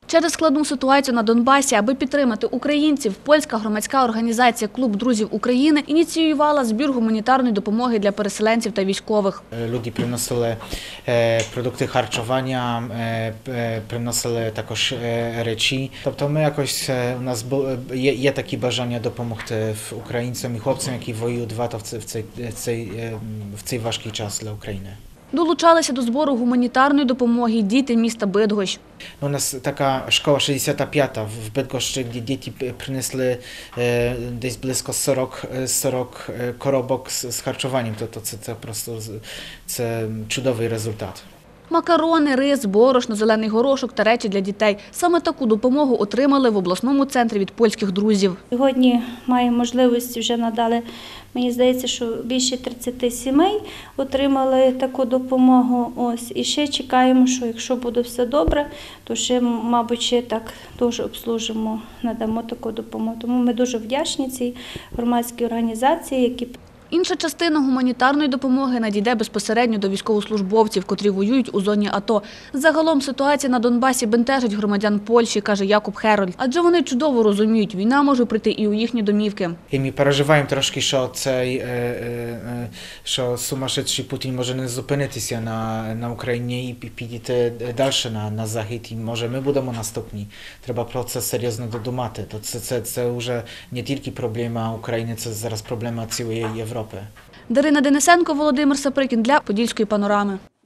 Через складну ситуацію на Донбасі, аби підтримати українців, польська громадська організація «Клуб друзів України» ініціювала збір гуманітарної допомоги для переселенців та військових. Люди приносили продукти харчування, приносили також речі. Тобто ми якось, у нас є такі бажання допомогти українцям і хлопцям, які воюють в цей важкий час для України. Долучалися до збору гуманітарної допомоги діти міста Бидгощ. У нас така школа 65-та в Бидгощі, де діти принесли десь близько 40 коробок з харчуванням. Тобто це просто чудовий результат. Макарони, рис, борошно, зелений горошок та речі для дітей. Саме таку допомогу отримали в обласному центрі від польських друзів. Сьогодні маємо можливість, вже надали, мені здається, що більше 30 сімей отримали таку допомогу. Ось. І ще чекаємо, що якщо буде все добре, то ще, мабуть, ще так дуже обслужимо, надамо таку допомогу. Тому ми дуже вдячні цій громадській організації, які... Інша частина гуманітарної допомоги надійде безпосередньо до військовослужбовців, котрі воюють у зоні АТО. Загалом ситуація на Донбасі бентежить громадян Польщі, каже Якуб Херольд. Адже вони чудово розуміють, війна може прийти і у їхні домівки. І ми переживаємо трошки, що сумасшедший Путін може не зупинитися на Україні і підійти далі на захід. І може ми будемо наступні. Треба про це серйозно додумати. Це вже не тільки проблема України, це зараз проблема цілої Європи. Дарина Денисенко, Володимир Саприкін для Подільської панорами.